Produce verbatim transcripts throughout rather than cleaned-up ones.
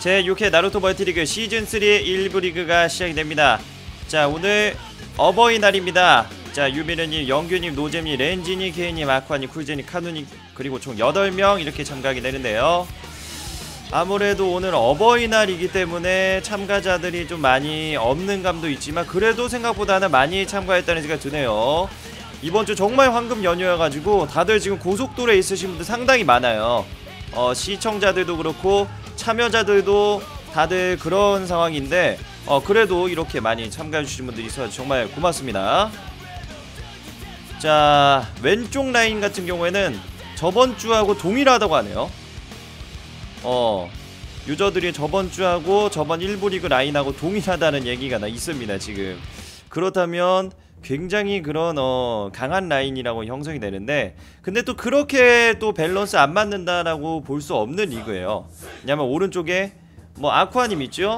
제육 회 나루토 멀티리그 시즌삼 일 부 리그가 시작이 됩니다. 자, 오늘 어버이날입니다. 자, 유미르님, 영규님, 노잼님, 렌지님, 케이님, 아쿠아님, 쿨제님, 카누님, 그리고 총 여덟 명 이렇게 참가하게 되는데요. 아무래도 오늘 어버이날이기 때문에 참가자들이 좀 많이 없는 감도 있지만 그래도 생각보다는 많이 참가했다는 생각이 드네요. 이번주 정말 황금 연휴여가지고 다들 지금 고속도로에 있으신 분들 상당히 많아요. 어, 시청자들도 그렇고 참여자들도 다들 그런 상황인데 어, 그래도 이렇게 많이 참가해주신 분들이 있어서 정말 고맙습니다. 자, 왼쪽 라인 같은 경우에는 저번주하고 동일하다고 하네요. 어, 유저들이 저번주하고 저번 일 부 리그 라인하고 동일하다는 얘기가 나 있습니다. 지금 그렇다면 굉장히 그런 어 강한 라인이라고 형성이 되는데, 근데 또 그렇게 또 밸런스 안 맞는다라고 볼 수 없는 리그예요. 왜냐면 오른쪽에 뭐 아쿠아님 있죠?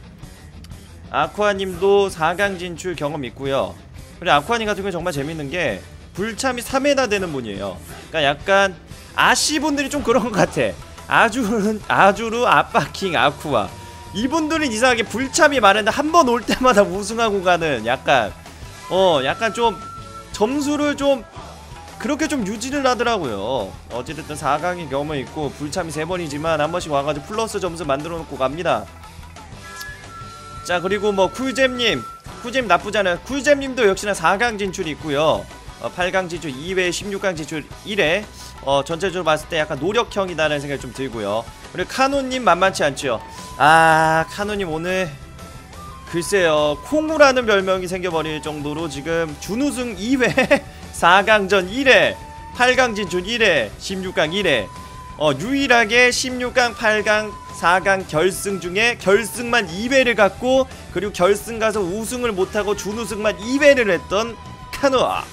아쿠아님도 사 강 진출 경험 있고요. 그리고 아쿠아님 같은 경우 정말 재밌는 게 불참이 삼 회나 되는 분이에요. 그러니까 약간 아씨분들이 좀 그런 것 같아. 아주르 아주르 아빠킹 아쿠아, 이분들은 이상하게 불참이 많은데 한 번 올 때마다 우승하고 가는, 약간 어 약간 좀 점수를 좀 그렇게 좀 유지를 하더라고요. 어찌됐든 사 강의 경험은 있고 불참이 세 번이지만 한 번씩 와가지고 플러스 점수 만들어 놓고 갑니다. 자, 그리고 뭐 쿨잼님, 쿨잼 나쁘잖아요. 쿨잼님도 역시나 사 강 진출이 있고요. 어, 팔 강 진출 이 회, 십육 강 진출 일 회. 어, 전체적으로 봤을 때 약간 노력형이다라는 생각이 좀 들고요. 그리고 카노님 만만치 않죠. 아, 카노님 오늘 글쎄요, 콩우라는 별명이 생겨버릴 정도로 지금 준우승 이 회, 사 강전 일 회, 팔 강 진출 일 회, 십육 강 일 회. 어, 유일하게 십육 강, 팔 강, 사 강 결승 중에 결승만 이 회를 갖고 그리고 결승 가서 우승을 못하고 준우승만 이 회를 했던 카노아.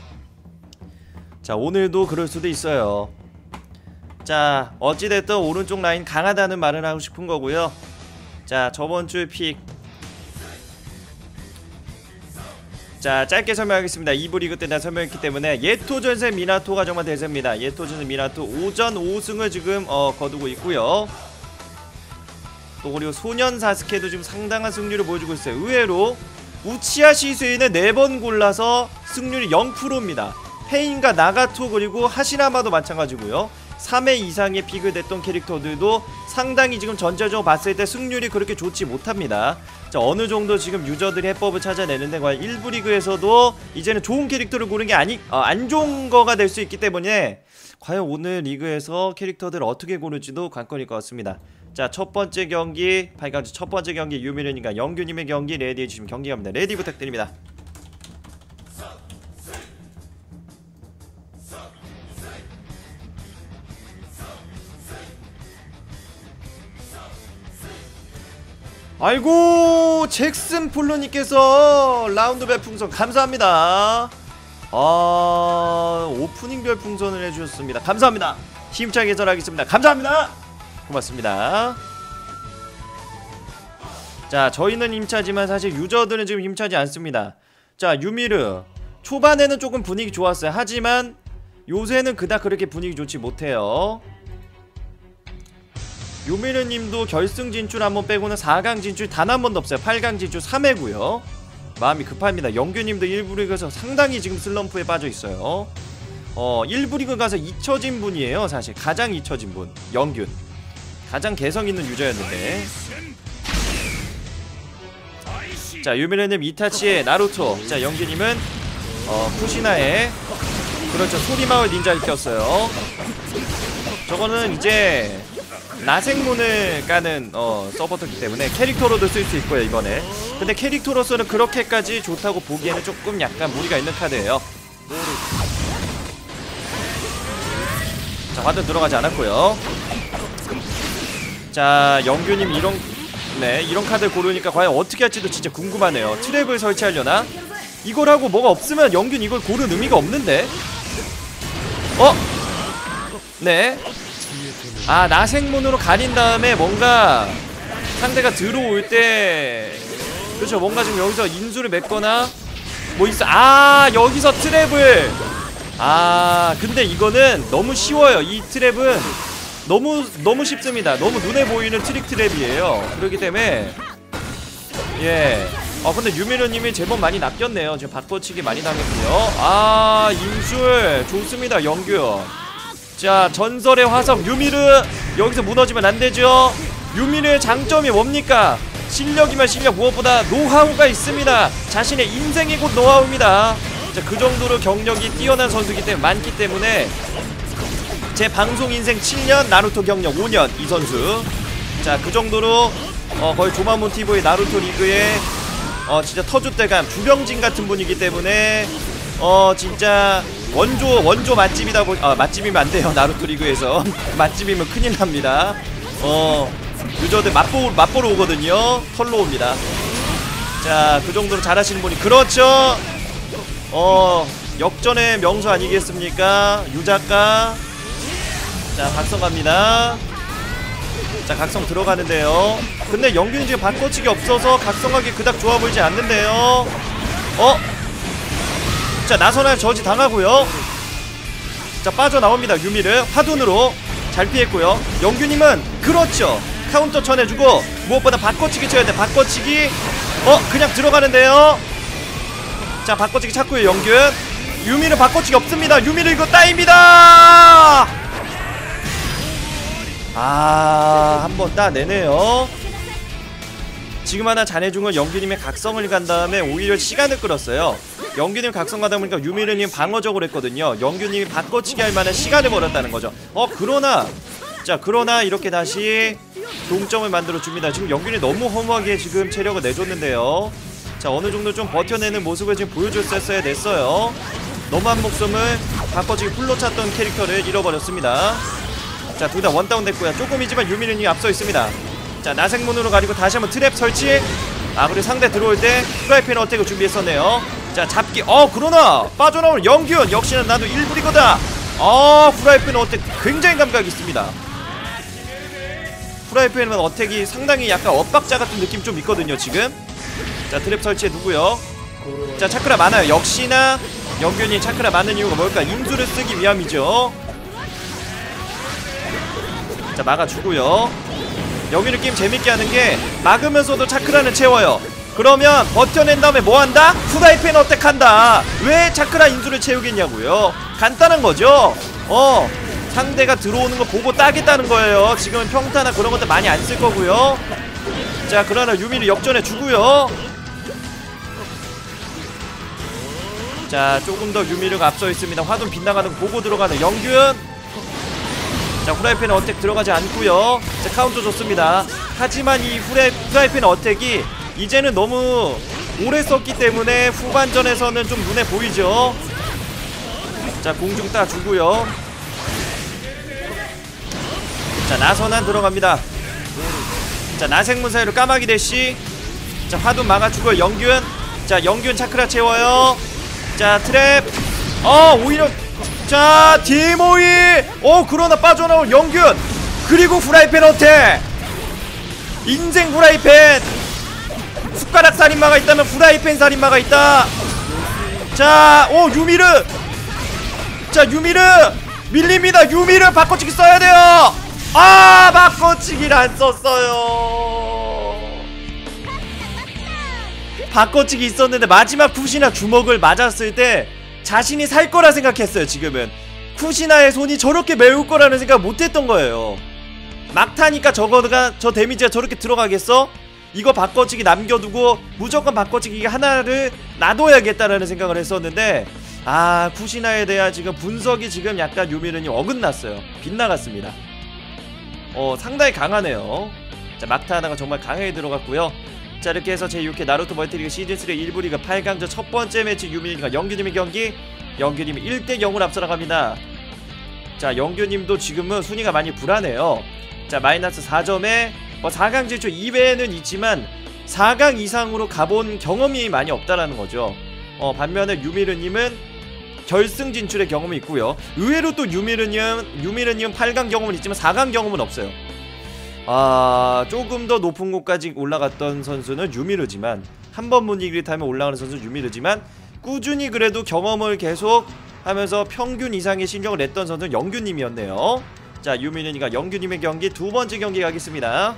자, 오늘도 그럴 수도 있어요. 자, 어찌됐든 오른쪽 라인 강하다는 말을 하고 싶은 거고요. 자, 저번주 픽, 자, 짧게 설명하겠습니다. 이 부 리그 때 다 설명했기 때문에 예토전세 미나토가 정말 대세입니다. 예토전세 미나토 오전 오 승을 지금 어, 거두고 있고요. 또 그리고 소년 사스케도 지금 상당한 승률을 보여주고 있어요. 의외로 우치아 시스에는 네 번 골라서 승률이 영 퍼센트입니다. 페인과 나가토 그리고 하시나마도 마찬가지고요. 삼 회 이상의 픽을 냈던 캐릭터들도 상당히 지금 전체적으로 봤을 때 승률이 그렇게 좋지 못합니다. 자, 어느 정도 지금 유저들이 해법을 찾아내는데 과연 일 부 리그에서도 이제는 좋은 캐릭터를 고르는 게 아니, 어, 안 좋은 거가 될 수 있기 때문에 과연 오늘 리그에서 캐릭터들을 어떻게 고를지도 관건일 것 같습니다. 자, 첫 번째 경기, 팔 강전 첫 번째 경기 유미르님과 영규님의 경기 레디해 주시면 경기 갑니다. 레디 부탁드립니다. 아이고, 잭슨 폴로님께서 라운드 별풍선 감사합니다. 아, 오프닝 별풍선을 해주셨습니다. 감사합니다. 힘차게 개설하겠습니다. 감사합니다. 고맙습니다. 자, 저희는 힘차지만 사실 유저들은 지금 힘차지 않습니다. 자, 유미르 초반에는 조금 분위기 좋았어요. 하지만 요새는 그닥 그렇게 분위기 좋지 못해요. 요미르님도 결승 진출 한번 빼고는 사 강 진출 단 한 번도 없어요. 팔 강 진출 삼 회고요. 마음이 급합니다. 영규님도 일 부 리그에서 상당히 지금 슬럼프에 빠져있어요. 어, 일 부 리그 가서 잊혀진 분이에요. 사실 가장 잊혀진 분, 영균. 가장 개성있는 유저였는데. 자, 유미르님 이타치의 나루토. 자, 영규님은 어, 쿠시나의 그렇죠, 소리마을 닌자를 꼈어요. 저거는 이제 나생문을 까는 어, 서포터기 때문에 캐릭터로도 쓸 수 있고요, 이번에. 근데 캐릭터로서는 그렇게까지 좋다고 보기에는 조금 약간 무리가 있는 카드예요. 자, 화든 들어가지 않았고요. 자, 영규님 이런, 네, 이런 카드를 고르니까 과연 어떻게 할지도 진짜 궁금하네요. 트랩을 설치하려나? 이걸 하고 뭐가 없으면 영균 이걸 고른 의미가 없는데? 어? 네. 아, 나생문으로 가린 다음에 뭔가 상대가 들어올 때, 그렇죠, 뭔가 지금 여기서 인수를 맺거나 뭐 있어. 아, 여기서 트랩을. 아, 근데 이거는 너무 쉬워요. 이 트랩은 너무 너무 쉽습니다. 너무 눈에 보이는 트릭 트랩이에요. 그렇기 때문에 예. 아 근데 유미르님이 제법 많이 낚였네요. 지금 바꿔치기 많이 당했고요. 아 인술 좋습니다. 영규. 자 전설의 화석 유미르 여기서 무너지면 안되죠. 유미르의 장점이 뭡니까? 실력이면 실력, 무엇보다 노하우가 있습니다. 자신의 인생이 곧 노하우입니다. 자, 그 정도로 경력이 뛰어난 선수이기 때문에 많기 때문에 제 방송 인생 칠 년, 나루토 경력 오 년 이 선수. 자 그 정도로 어, 거의 조마몬 티브이 나루토 리그의 어 진짜 터줏대감 주병진 같은 분이기 때문에 어 진짜 원조 원조 맛집이다 보 아 맛집이면 안 돼요. 나루토 리그에서 맛집이면 큰일 납니다. 어 유저들 맛보 맛보러 오거든요. 털로 옵니다. 자 그 정도로 잘하시는 분이 그렇죠. 어 역전의 명수 아니겠습니까? 유작가. 자 각성 갑니다. 자 각성 들어가는데요. 근데 영균이 지금 바꿔치기 없어서 각성하기 그닥 좋아 보이지 않는데요. 어? 자 나선할 저지 당하고요. 자 빠져나옵니다. 유미를 화둔으로 잘 피했고요. 영균님은 그렇죠. 카운터 쳐내주고 무엇보다 바꿔치기 쳐야 돼. 바꿔치기 어? 그냥 들어가는데요. 자 바꿔치기 찾고요. 영균 유미를 바꿔치기 없습니다. 유미를 이거 따입니다. 아, 한번 따내네요. 지금 하나 잘해준건 영규님의 각성을 간 다음에 오히려 시간을 끌었어요. 영규님 각성 가다 보니까 유미르님 방어적으로 했거든요. 영규님이 바꿔치기 할 만한 시간을 벌었다는 거죠. 어, 그러나 자, 그러나 이렇게 다시 동점을 만들어 줍니다. 지금 영규님 너무 허무하게 지금 체력을 내줬는데요. 자, 어느 정도 좀 버텨내는 모습을 지금 보여줬었어야 됐어요. 너무한 목숨을 바꿔치기 풀로 찼던 캐릭터를 잃어버렸습니다. 자, 둘 다 원다운 됐고요. 조금이지만 유미르님이 앞서 있습니다. 자, 나생문으로 가리고 다시 한번 트랩 설치. 아, 그리고 상대 들어올 때 프라이팬 어택을 준비했었네요. 자, 잡기. 어, 그러나 빠져나오는 영균. 역시나 나도 일부리거다. 어, 프라이팬 어택 굉장히 감각이 있습니다. 프라이팬 어택이 상당히 약간 엇박자 같은 느낌 좀 있거든요, 지금. 자, 트랩 설치해 두고요. 자, 차크라 많아요. 역시나 영균이 차크라 많은 이유가 뭘까? 인수를 쓰기 위함이죠. 자, 막아주고요. 여기는 게임 재밌게 하는게 막으면서도 차크라는 채워요. 그러면 버텨낸 다음에 뭐한다? 프라이팬 어택한다. 왜 차크라 인수를 채우겠냐고요. 간단한거죠. 어 상대가 들어오는 거 보고 따겠다는 거예요. 지금은 평타나 그런 것들 많이 안 쓸 거고요. 자, 그러나 유미를 역전해 주고요. 자, 조금 더 유미르가 앞서 있습니다. 화돈 빗나가는 거 보고 들어가는 영균. 자, 후라이팬 어택 들어가지 않고요. 자, 카운터 좋습니다. 하지만 이 후라이, 후라이팬 어택이 이제는 너무 오래 썼기 때문에 후반전에서는 좀 눈에 보이죠. 자, 공중 따주고요. 자, 나선한 들어갑니다. 자, 나생문 사이로 까마귀 대시. 자, 화둔 막아주고요. 영균. 자, 영균 차크라 채워요. 자, 트랩. 어, 오히려 자, 디모이. 어, 그러나 빠져나올 영균. 그리고 후라이팬 어택. 인생 후라이팬. 숟가락 살인마가 있다면 후라이팬 살인마가 있다. 자, 오, 유미르. 자, 유미르 밀립니다. 유미르 바꿔치기 써야 돼요. 아, 바꿔치기를 안 썼어요. 바꿔치기 있었는데 마지막 푸시나 주먹을 맞았을 때 자신이 살 거라 생각했어요. 지금은 쿠시나의 손이 저렇게 매울 거라는 생각 못했던 거예요. 막타니까 저거가 저 데미지가 저렇게 들어가겠어? 이거 바꿔치기 남겨두고 무조건 바꿔치기 하나를 놔둬야겠다라는 생각을 했었는데, 아, 쿠시나에 대한 지금 분석이 지금 약간 유미르니 어긋났어요. 빗나갔습니다. 어, 상당히 강하네요. 자, 막타 하나가 정말 강하게 들어갔고요. 자, 이렇게 해서 제육 회 나루토 멀티리그 시즌삼 일 부 리그 팔 강전 첫 번째 매치 유미르님과 영규님의 경기. 영규님이 일 대 영으로 앞서 나갑니다. 자, 영규님도 지금은 순위가 많이 불안해요. 자, 마이너스 사 점에 뭐 사 강 진출 이외에는 있지만 사 강 이상으로 가본 경험이 많이 없다라는 거죠. 어, 반면에 유미르님은 결승 진출의 경험이 있고요. 의외로 또 유미르님, 유미르님은 팔 강 경험은 있지만 사 강 경험은 없어요. 아, 조금 더 높은 곳까지 올라갔던 선수는 유미르지만, 한 번 분위기를 타면 올라가는 선수는 유미르지만, 꾸준히 그래도 경험을 계속 하면서 평균 이상의 실력을 냈던 선수는 영규님이었네요. 자, 유민은이가 영규님의 경기 두 번째 경기 가겠습니다.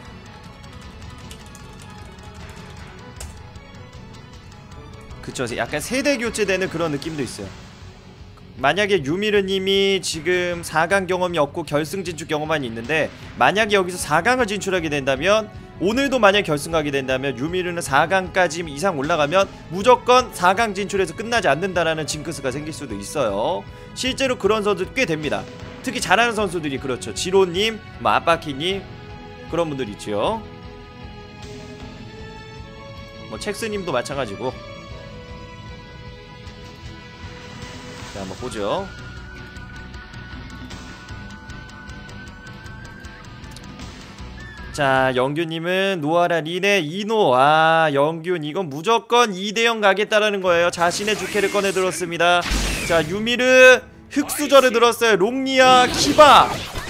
그쵸, 약간 세대 교체되는 그런 느낌도 있어요. 만약에 유미르님이 지금 사 강 경험이 없고 결승 진출 경험만 있는데, 만약에 여기서 사 강을 진출하게 된다면, 오늘도 만약 결승 가게 된다면 유미르는 사 강까지 이상 올라가면 무조건 사 강 진출해서 끝나지 않는다라는 징크스가 생길 수도 있어요. 실제로 그런 선수 꽤 됩니다. 특히 잘하는 선수들이 그렇죠. 지로님, 뭐 아빠키님, 그런 분들 있죠. 뭐 첵스님도 마찬가지고. 자, 한번 보죠. 자, 영규님은 노아라 린의 이노. 아, 영균 이건 무조건 이 대 영 가겠다라는 거예요. 자신의 주캐를 꺼내 들었습니다. 자, 유미르 흑수저를 들었어요. 롱리아 키바.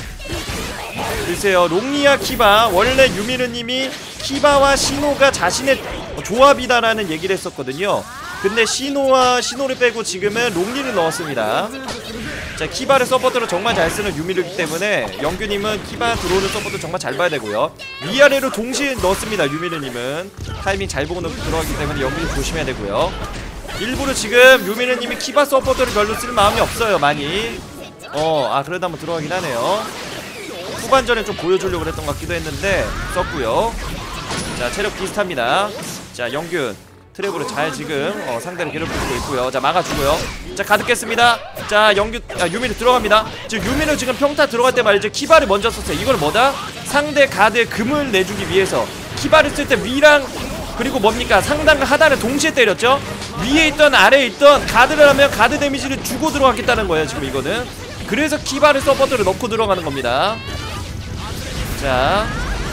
글쎄요, 롱리아 키바. 원래 유미르님이 키바와 시노가 자신의 조합이다라는 얘기를 했었거든요. 근데 시노와 시노를 빼고 지금은 롱리를 넣었습니다. 자, 키바를 서포터로 정말 잘 쓰는 유미르기 때문에 영규님은 키바 들어오는 서포터 정말 잘 봐야 되고요. 위아래로 동시에 넣었습니다. 유미르님은 타이밍 잘 보고 들어가기 때문에 영규님 조심해야 되고요. 일부러 지금 유미르님이 키바 서포터를 별로 쓸 마음이 없어요. 많이 어, 아 그래도 한번 들어가긴 하네요. 후반전에 좀 보여주려고 그랬던 것 같기도 했는데 썼고요. 자, 체력 비슷합니다. 자, 영균 트랩으로 잘 지금 어, 상대를 괴롭히고 있고요. 자, 막아주고요. 자, 가득 깼습니다. 자, 영규, 아, 유미르 들어갑니다. 지금 유미르 지금 평타 들어갈 때 말이죠, 키바를 먼저 썼어요. 이거는 뭐다? 상대 가드에 금을 내주기 위해서 키바를 쓸 때 위랑 그리고 뭡니까? 상단과 하단을 동시에 때렸죠. 위에 있던 아래에 있던 가드를 하면 가드 데미지를 주고 들어갔겠다는 거예요. 지금 이거는 그래서 키바를 서포트를 넣고 들어가는 겁니다. 자,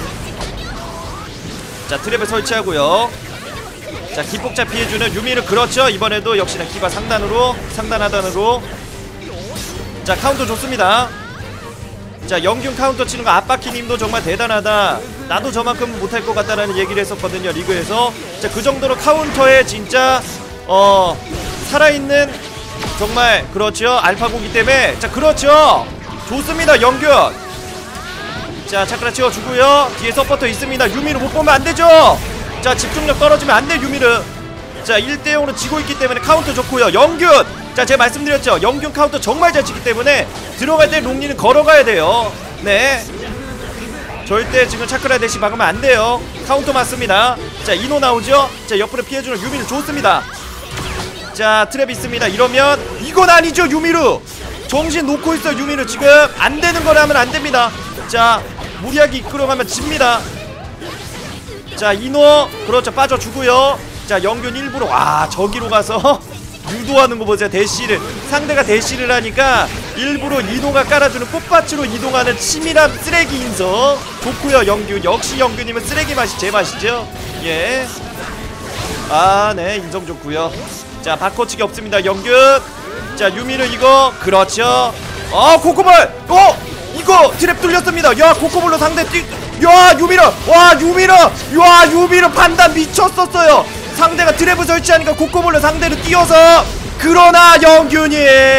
자, 트랩을 설치하고요. 자, 기폭자 피해주는 유미르. 그렇죠. 이번에도 역시나 키바 상단으로, 상단 하단으로. 자, 카운터 좋습니다. 자, 영균 카운터 치는 거 아빠키님도 정말 대단하다. 나도 저만큼 못할 것 같다라는 얘기를 했었거든요, 리그에서. 자, 그 정도로 카운터에 진짜 어 살아있는 정말 그렇죠, 알파고기 때문에. 자, 그렇죠, 좋습니다. 영균. 자, 차크라 채워주고요. 뒤에 서포터 있습니다. 유미르 못 보면 안되죠. 자, 집중력 떨어지면 안돼 유미르. 자, 일 대 영으로 지고 있기 때문에 카운터 좋고요. 영균. 자, 제가 말씀드렸죠, 영균 카운터 정말 잘 치기 때문에 들어갈 때 롱리는 걸어가야 돼요. 네, 절대 지금 차크라 대시 박으면 안 돼요. 카운터 맞습니다. 자, 이노 나오죠. 자, 옆으로 피해주는 유미르 좋습니다. 자, 트랩 있습니다. 이러면 이건 아니죠. 유미르 정신 놓고 있어. 유미르 지금 안 되는 거라 하면 안 됩니다. 자, 무리하게 이끌어가면 집니다. 자, 이노 그렇죠, 빠져주고요. 자, 영균 일부러 와 저기로 가서 유도하는 거 보세요. 대시를, 상대가 대시를 하니까 일부러 이노가 깔아주는 꽃밭으로 이동하는 치밀한 쓰레기 인성 좋고요. 영균 역시 영균님은 쓰레기 맛이 제 맛이죠. 예, 아 네, 인성 좋고요. 자, 바꿔치기 없습니다. 영균. 자, 유미르 이거 그렇죠. 아, 코코볼. 어, 이거 트랩 뚫렸습니다. 야, 코코볼로 상대 뛰. 야, 유미르. 와, 유미르. 야, 유미르 판단 미쳤었어요. 상대가 트랩을 설치하니까 코코볼로 상대를 뛰어서. 그러나 영균이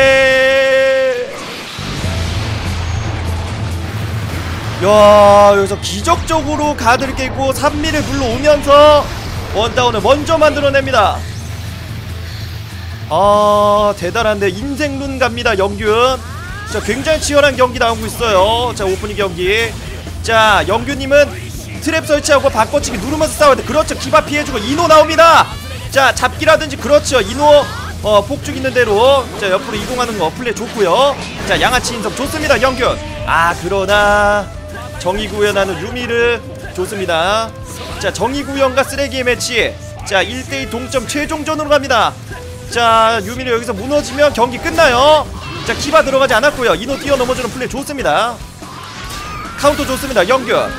야, 여기서 기적적으로 가드를 깨고 삼미를 불러오면서 원다운을 먼저 만들어냅니다. 아, 대단한데. 인생룬 갑니다 영균. 자, 굉장히 치열한 경기 나오고 있어요. 자, 오프닝 경기. 자, 영균님은 트랩 설치하고 바꿔치기 누르면서 싸워야 돼. 그렇죠, 기바 피해주고. 이노 나옵니다. 자, 잡기라든지. 그렇죠, 이노 어 폭죽 있는 대로. 자, 옆으로 이동하는 거 플레이 좋고요. 자, 양아치 인성 좋습니다 영균. 아, 그러나 정의구현하는 유미르 좋습니다. 자, 정의구현과 쓰레기의 매치. 자, 일 대 이 동점 최종전으로 갑니다. 자, 유미르 여기서 무너지면 경기 끝나요. 자, 키바 들어가지 않았고요. 이노 뛰어넘어주는 플레이 좋습니다. 카운터 좋습니다 영균.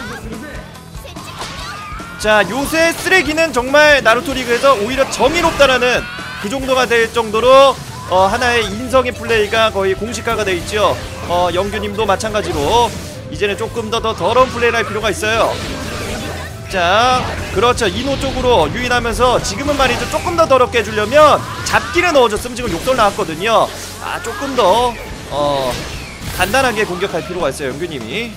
자, 요새 쓰레기는 정말 나루토 리그에서 오히려 정의롭다라는 그 정도가 될 정도로 어, 하나의 인성의 플레이가 거의 공식화가 돼 있죠. 어, 영규님도 마찬가지로 이제는 조금 더 더 더러운 플레이를 할 필요가 있어요. 자, 그렇죠, 이노 쪽으로 유인하면서 지금은 말이죠, 조금 더 더럽게 해주려면 잡기를 넣어줬으면 지금 욕설 나왔거든요. 아, 조금 더 어, 간단하게 공격할 필요가 있어요, 영규님이.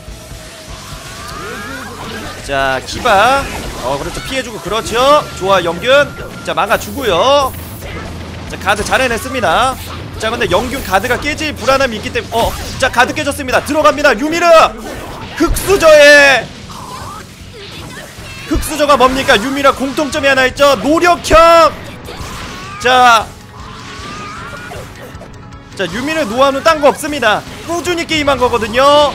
자, 키바. 어, 그렇죠. 피해주고, 그렇죠. 좋아, 영균. 자, 막아주고요. 자, 가드 잘 해냈습니다. 자, 근데 영균 가드가 깨질 불안함이 있기 때문에, 어, 자, 가드 깨졌습니다. 들어갑니다. 유미르! 흑수저의 흑수저가 뭡니까? 유미라 공통점이 하나 있죠. 노력형. 자, 자, 유미르 노하우는 딴 거 없습니다. 꾸준히 게임한 거거든요.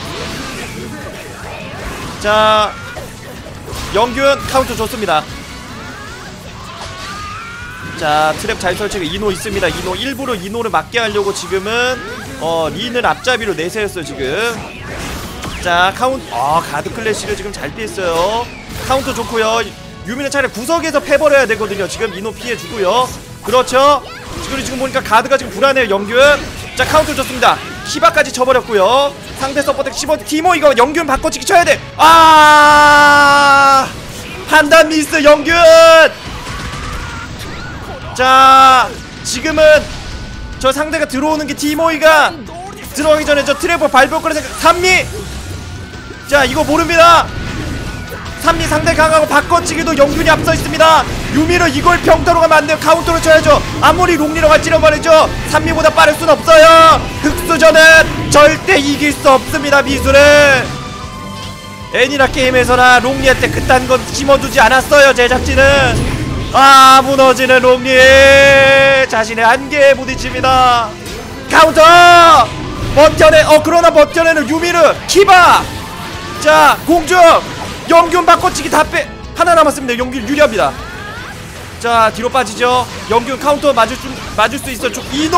자, 영균 카운터 좋습니다. 자, 트랩 잘 설치고 이노 있습니다. 이노 일부러 이노를 맞게 하려고 지금은 어 린을 앞잡이로 내세웠어요 지금. 자, 카운트. 아, 가드 클래시를 지금 잘 피했어요. 카운터 좋고요. 유미는 차라리 구석에서 패버려야 되거든요. 지금 이노 피해주고요. 그렇죠. 지금 지금 보니까 가드가 지금 불안해요. 영균. 자, 카운터 좋습니다. 키바까지 쳐버렸고요. 상대 서포트 씹어. 티모 이거 영균 바꿔치기 쳐야 돼. 아, 판단 미스 영균. 자, 지금은 저 상대가 들어오는 게 티모이가 들어가기 전에 저 트래버 발표 거는 생각. 삼미. 자, 이거 모릅니다. 삼미 상대 강하고 바꿔치기도 영균이 앞서 있습니다. 유미로 이걸 평타로 가면 안 돼요. 카운터로 쳐야죠. 아무리 롱리로 갈지는 말이죠. 삼미보다 빠를 순 없어요. 흑수저는 절대 이길 수 없습니다. 미술을 애니나 게임에서나 롱리한테 그딴 건 심어두지 않았어요. 제작진은. 아, 무너지는 롱리. 자신의 한계에 부딪힙니다. 카운터 버텨내. 어, 그러나 버텨내는 유미르. 키바. 자, 공중 영균 바꿔치기 다 빼. 하나 남았습니다. 영균 유리합니다. 자, 뒤로 빠지죠. 영균 카운터 맞을 수, 맞을 수 있어. 좀 이노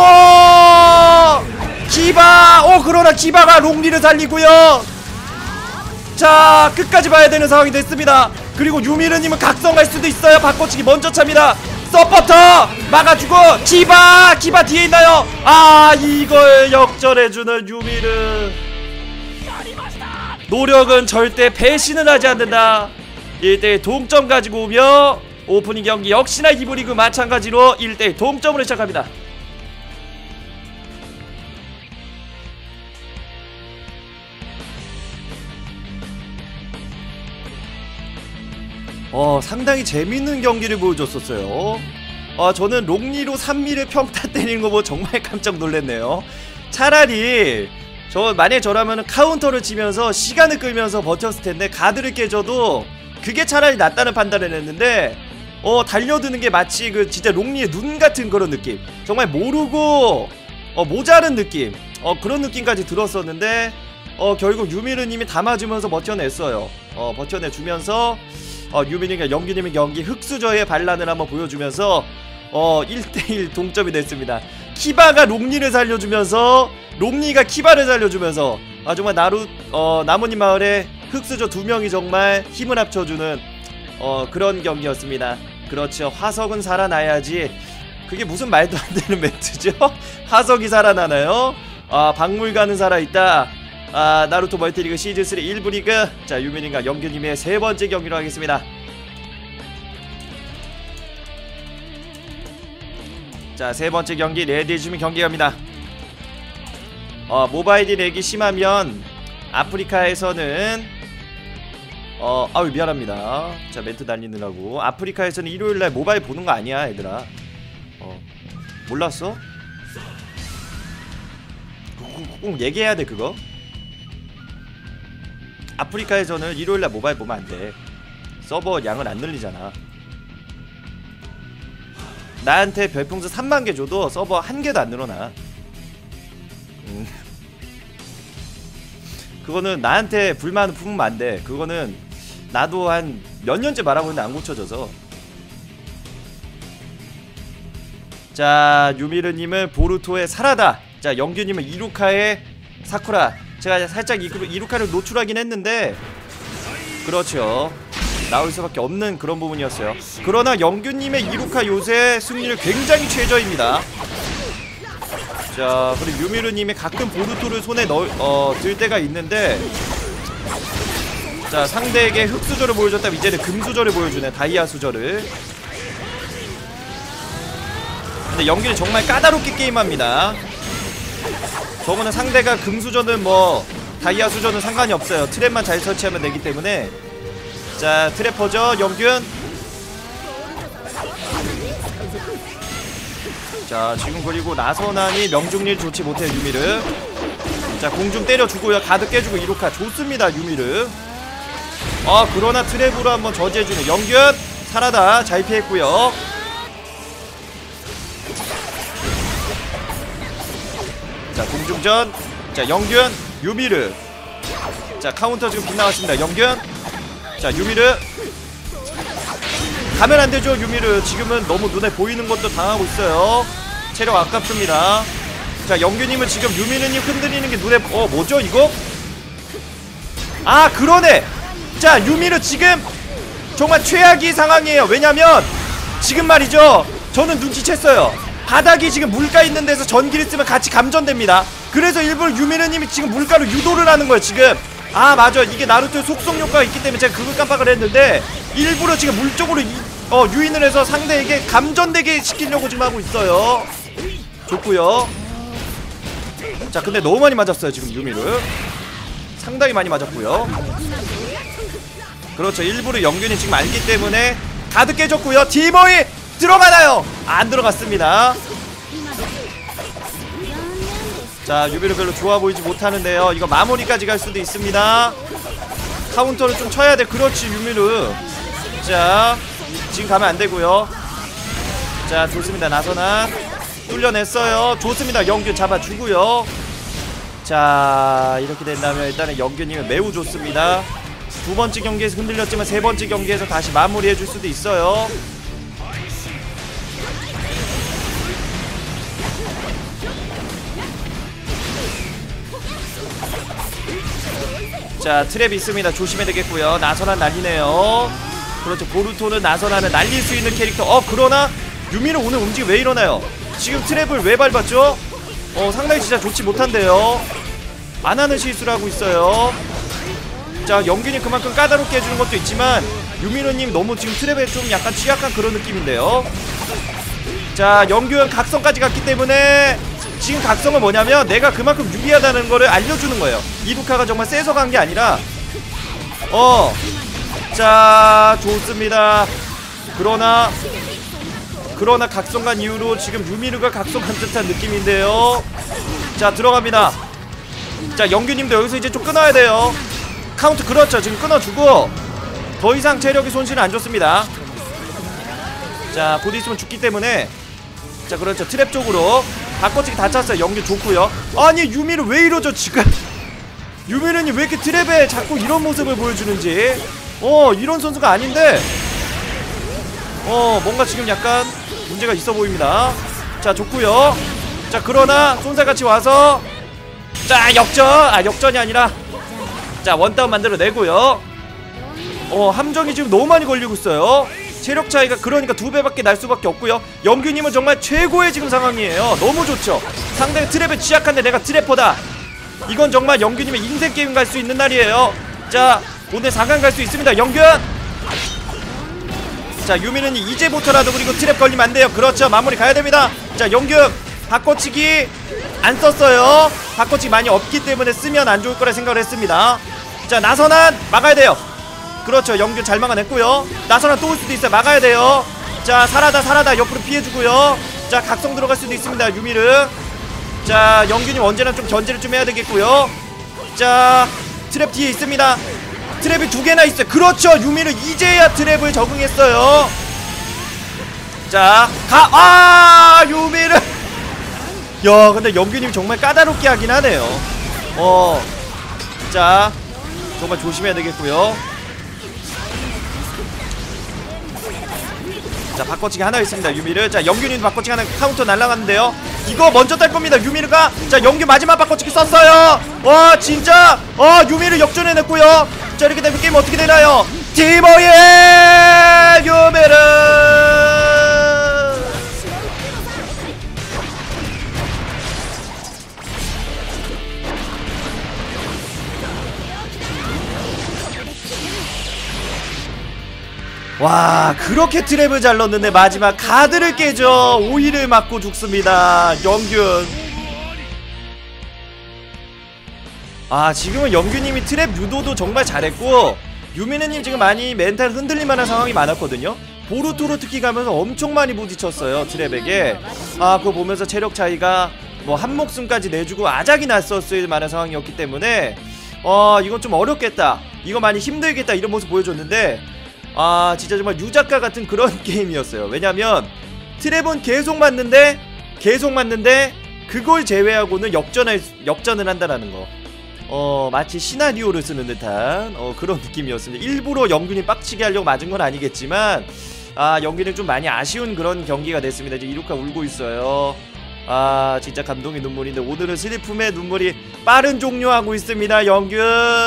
키바. 어, 그러나 키바가 롱리를 살리고요. 자, 끝까지 봐야 되는 상황이 됐습니다. 그리고 유미르님은 각성할 수도 있어요. 바꿔치기 먼저 찹니다. 서포터 막아주고. 키바. 키바 뒤에 있나요? 아, 이걸 역전해주는 유미르. 노력은 절대 배신은 하지 않는다. 일 대 일 동점 가지고 오며 오프닝 경기 역시나 히브리그 마찬가지로 일 대 일 동점으로 시작합니다. 어, 상당히 재밌는 경기를 보여줬었어요. 어, 저는 롱리로 삼미를 평타 때리는 거 보고 정말 깜짝 놀랐네요. 차라리 저 만약에 저라면은 카운터를 치면서 시간을 끌면서 버텼을 텐데 가드를 깨져도 그게 차라리 낫다는 판단을 했는데, 어, 달려드는 게 마치 그 진짜 롱리의 눈 같은 그런 느낌. 정말 모르고 어, 모자른 느낌. 어, 그런 느낌까지 들었었는데, 어, 결국 유미르님이 다 맞으면서 버텨냈어요. 어, 버텨내주면서 어, 유미르님과 영규님의 경기 흑수저의 반란을 한번 보여주면서 어, 일 대 일 동점이 됐습니다. 키바가 롱리를 살려주면서 롱리가 키바를 살려주면서 아, 정말 나루 어, 나뭇잎 마을에 흑수저 두 명이 정말 힘을 합쳐주는 어, 그런 경기였습니다. 그렇죠. 화석은 살아나야지. 그게 무슨 말도 안 되는 멘트죠? 화석이 살아나나요? 아, 박물관은 살아있다. 아, 나루토 멀티리그 시즌삼 일 부 리그. 자, 유미님과 영규님의 세 번째 경기로 하겠습니다. 자, 세 번째 경기 레드해주면 경기 갑니다. 어, 모바일이 렉이 심하면 아프리카에서는 어, 아유 미안합니다. 자, 멘트 날리느라고. 아프리카에서는 일요일날 모바일 보는 거 아니야 얘들아. 어, 몰랐어? 꼭, 꼭 얘기해야 돼 그거. 아프리카에서는 일요일날 모바일 보면 안 돼. 서버 양을 안 늘리잖아. 나한테 별풍선 삼만 개 줘도 서버 한 개도 안 늘어나. 음. 그거는 나한테 불만 품으면 안 돼. 그거는 나도 한 몇 년째 말하고 있는데 안 고쳐져서. 자, 유미르님은 보루토의 사라다. 자, 영규님은 이루카의 사쿠라. 제가 살짝 이루카를 노출하긴 했는데, 그렇죠, 나올 수밖에 없는 그런 부분이었어요. 그러나 영규님의 이루카 요새 승률 굉장히 최저입니다. 자, 그리고 유미르님이 가끔 보루토를 손에 넣을, 어, 들 때가 있는데, 자, 상대에게 흑수저를 보여줬다면 이제는 금수저를 보여주네. 다이아 수저를. 근데 영규는 정말 까다롭게 게임합니다. 저거는 상대가 금수저는 뭐 다이아 수저는 상관이 없어요. 트랩만 잘 설치하면 되기 때문에. 자, 트랩 퍼져 영균. 자, 지금 그리고 나선안이 명중률 좋지 못해요. 유미르. 자, 공중 때려주고요. 가드 깨주고 이루카 좋습니다. 유미르. 아, 그러나 트랩으로 한번 저지해주는 영균. 살아다 잘 피했고요. 자, 공중전. 자, 영균 유미르. 자, 카운터 지금 빗나갔습니다. 영균. 자, 유미르. 가면 안되죠. 유미르 지금은 너무 눈에 보이는 것도 당하고 있어요. 체력 아깝습니다. 자, 영균님은 지금 유미르님 흔들리는게 눈에 어 뭐죠 이거? 아, 그러네. 자, 유미르 지금 정말 최악의 상황이에요. 왜냐면 지금 말이죠, 저는 눈치챘어요. 바닥이 지금 물가 있는 데서 전기를 쓰면 같이 감전됩니다. 그래서 일부러 유미르님이 지금 물가로 유도를 하는 거예요 지금. 아, 맞아, 이게 나루토의 속성 효과가 있기 때문에 제가 그걸 깜빡을 했는데 일부러 지금 물 쪽으로 이, 어, 유인을 해서 상대에게 감전되게 시키려고 지금 하고 있어요. 좋고요. 자, 근데 너무 많이 맞았어요 지금 유미르. 상당히 많이 맞았고요. 그렇죠, 일부러 영균이 지금 알기 때문에 가드 깨졌고요. 티모이 들어가나요? 안 들어갔습니다. 자, 유미르 별로 좋아 보이지 못하는데요. 이거 마무리까지 갈 수도 있습니다. 카운터를 좀 쳐야 돼. 그렇지, 유미르. 자, 지금 가면 안 되고요. 자, 좋습니다. 나선아 뚫려냈어요. 좋습니다. 영균 잡아주고요. 자, 이렇게 된다면 일단은 영균님은 매우 좋습니다. 두 번째 경기에서 흔들렸지만 세 번째 경기에서 다시 마무리해줄 수도 있어요. 자, 트랩 있습니다. 조심해야 되겠고요. 나선한 난리네요. 그렇죠, 보루토는 나선한을 날릴 수 있는 캐릭터. 어, 그러나 유미는 오늘 움직임 왜 이러나요? 지금 트랩을 왜 밟았죠? 어, 상당히 진짜 좋지 못한데요. 안 하는 실수를 하고 있어요. 자, 영균이 그만큼 까다롭게 해주는 것도 있지만 유미노님 너무 지금 트랩에 좀 약간 취약한 그런 느낌인데요. 자, 영균 각성까지 갔기 때문에 지금 각성은 뭐냐면 내가 그만큼 유리하다는 거를 알려주는 거예요. 이루카가 정말 세서 간 게 아니라 어, 자, 좋습니다. 그러나 그러나 각성간 이후로 지금 유미르가 각성한 듯한 느낌인데요. 자, 들어갑니다. 자, 영균님도 여기서 이제 좀 끊어야 돼요. 카운트, 그렇죠, 지금 끊어주고 더 이상 체력의 손실은 안 좋습니다. 자, 곧 있으면 죽기 때문에. 자, 그렇죠, 트랩 쪽으로 바꿔치기 다 찼어요. 영균 좋고요. 아니, 유미르 왜 이러죠 지금? 유미르님 왜 이렇게 트랩에 자꾸 이런 모습을 보여주는지. 어, 이런 선수가 아닌데 어, 뭔가 지금 약간 문제가 있어 보입니다. 자, 좋고요. 자, 그러나 쏜살같이 와서 자, 역전. 아, 역전이 아니라 자, 원다운 만들어내고요. 어, 함정이 지금 너무 많이 걸리고 있어요. 체력 차이가 그러니까 두 배밖에 날 수밖에 없고요. 영균님은 정말 최고의 지금 상황이에요. 너무 좋죠. 상대가 트랩에 취약한데 내가 트래퍼다. 이건 정말 영균님의 인생 게임 갈 수 있는 날이에요. 자, 오늘 사 강 갈 수 있습니다. 영균. 자, 유미는 이제부터라도 그리고 트랩 걸리면 안 돼요. 그렇죠, 마무리 가야 됩니다. 자, 영균 바꿔치기 안 썼어요. 바꿔치기 많이 없기 때문에 쓰면 안 좋을 거라 생각을 했습니다. 자, 나선한 막아야 돼요. 그렇죠, 영균 잘 막아냈고요. 나선한 또 올 수도 있어요. 막아야 돼요. 자, 살아다 살아다 옆으로 피해주고요. 자, 각성 들어갈 수도 있습니다. 유미르. 자, 영균이 언제나 좀 견제를 좀 해야 되겠고요. 자, 트랩 뒤에 있습니다. 트랩이 두 개나 있어요. 그렇죠, 유미르 이제야 트랩을 적응했어요. 자, 가. 아, 유미르. 야, 근데 영균님이 정말 까다롭게 하긴 하네요. 어, 자, 정말 조심해야 되겠고요. 자, 바꿔치기 하나 있습니다. 유미르. 자, 영균님도 바꿔치기 하나 카운터 날라갔는데요. 이거 먼저 딸 겁니다. 유미르가. 자, 영균 마지막 바꿔치기 썼어요. 와, 진짜. 어, 유미르 역전해냈고요. 자, 이렇게 되면 게임 어떻게 되나요? 티모의 유미르. 와, 그렇게 트랩을 잘 넣었는데 마지막 가드를 깨죠. 오일을 맞고 죽습니다. 영균. 아 지금은 영규님이 트랩 유도도 정말 잘했고 유미느님 지금 많이 멘탈 흔들릴만한 상황이 많았거든요. 보루토로 특히 가면서 엄청 많이 부딪혔어요 트랩에게. 아 그거 보면서 체력 차이가 뭐 한 목숨까지 내주고 아작이 났었을 만한 상황이었기 때문에 어 이건 좀 어렵겠다, 이거 많이 힘들겠다 이런 모습 보여줬는데 아 진짜 정말 유작가 같은 그런 게임이었어요. 왜냐면 트랩은 계속 맞는데 계속 맞는데 그걸 제외하고는 역전할, 역전을 한다라는 거. 어 마치 시나리오를 쓰는 듯한 어 그런 느낌이었습니다. 일부러 영균이 빡치게 하려고 맞은 건 아니겠지만 아 영균이 좀 많이 아쉬운 그런 경기가 됐습니다. 이제 이루카 울고 있어요. 아 진짜 감동의 눈물인데 오늘은 슬리픔의 눈물이 빠른 종료하고 있습니다. 영균.